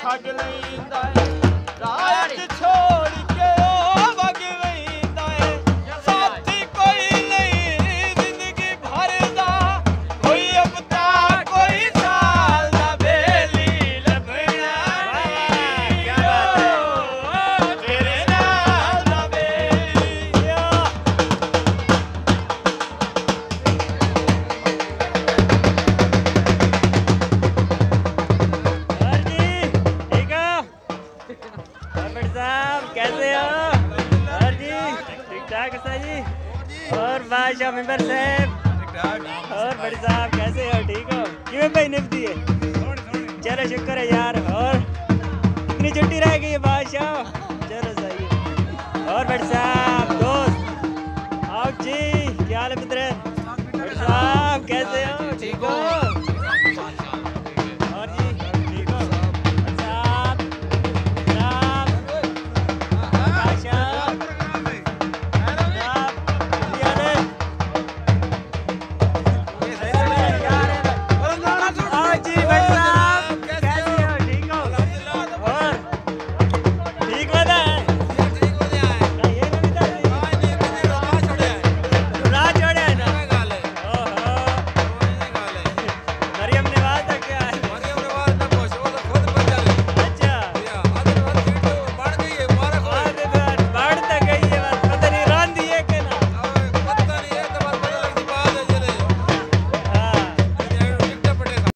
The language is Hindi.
छड़ लैंदा राज छोड़ के ओ वग वैंदा साथी कोई नहीं जिंदगी भर दा कोई हफ्ता कोई साल दा बेली लभना क्या बात है तेरे नाल दा बेली साहब कैसे हो? और जी ठीक ठाक है जी। और बादशाह मेंबर साहब और बड़े साहब कैसे हो? ठीक हो? किवें भाई निभदी है? चलो शुक्र है यार। और